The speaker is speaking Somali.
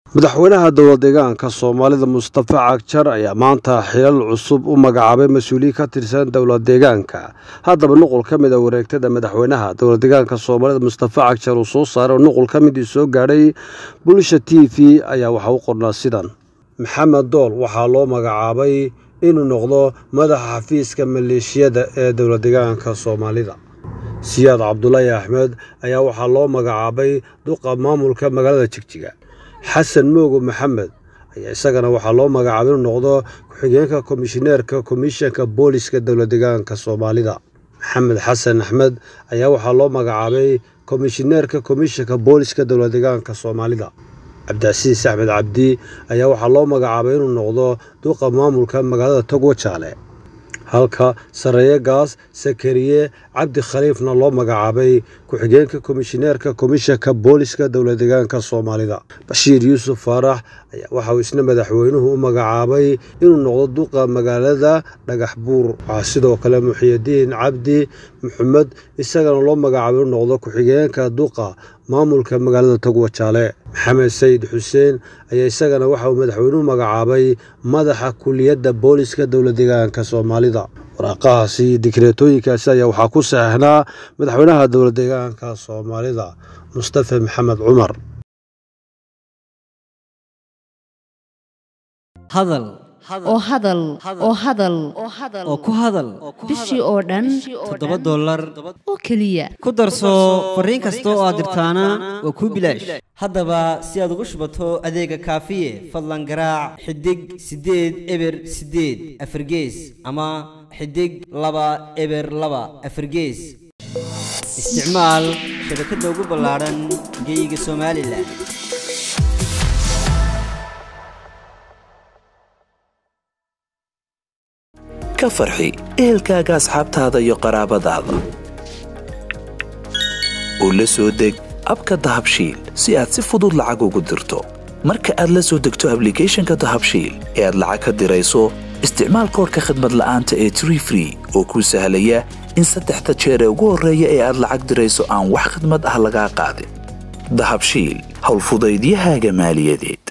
madaxweynaha dowlad deegaanka Soomaalida Mustafa Cagjar ayaa maanta xilal cusub u magacaabay mas'uuliyiin ka tirsan dowlad deegaanka. Haddaba nuqul ka mid ah wareegtada madaxweynaha dowlad deegaanka Soomaalida Mustafa Cagjar uu soo saaray nuqul ka mid soo gaadhay Bulsha TV ayaa waxa uu qornaa sidan: Maxamed Dool waxaa loo magacaabay inuu noqdo madaxa xafiiska maleeshiyada ee dowlad deegaanka Soomaalida. Siyaad Cabdullaahi Axmed ayaa waxaa loo magacaabay duqa maamulka magaalada Jigjiga. Xasan Moogo Maxamed ayaa isagana waxaa loo magacaabay inuu noqdo ku-xigeenka komishineerka komishanka booliska dowlad deegaanka Soomaalida. Maxamed Xasan Axmed ayaa waxaa loo magacaabay komishineerka komishanka booliska dowlad deegaanka Soomaalida. Cabdicasiis Axmed Cabdi ayaa waxaa loo magacaabay inuu noqdo duqa maamulka magaalada Togwajaale. halka Sareeyagaas Sakariye Cabdi Khaliifna loo magacaabay ku-xigeenka komishineerka komishanka booliska dowlad deegaanka Soomaalida. Bashiir Yuusuf Faarax ayaa waxa uu isna madaxweynuhu u magacaabay inuu noqdo duqa magaalada Dhagaxbuur. Sidoo kale Muxyidiin Cabdi Maxamed isagana loo magacaabay inuu noqdo ku-xigeenka duqa maamulka magaalada Togwajaale. Maxamed Sayid Xuseen ayaa isagana waxa uu madaxweynuhu magacaabay madaxa kuliyadda booliska dowlad deegaanka Soomaalida. waraaqahaasi dikreetooyinkaasi ayaa waxaa ku saxeexnaa madaxweynaha dowlad deegaanka Soomaalida Mustafa Maxamed Cumar. hadal oo ku hadal bishii oo dhan $7 oo kaliya ku darso fariin kasta oo aad dirtaana waa ku bilaash. haddaba si aad ugu shubato adeega kaafiye fadlan garaac xidig 8 eber 8 afargees ama xidig 2 eber 2 afargees. isticmaal shabakadda ugu ballaaran geyga Soomaaliland. ka farxi ehelkaaga asxaabtaada iyo qaraabadaada oo la soo deg abka Dahabshiil si aad si fudud lacag ugu dirto. marka aad la soo degto applicationka Dahabshiil ee aad lacag ka dirayso isticmaal koodka khidmad la'aanta ee Tree Free oo kuu sahlaya in 3 jeer ugu horeeya ee aad lacag dirayso aan wax khidmad ah laga qaadin. Dahabshiil hawl fudaydiyahaaga maaliyadeed.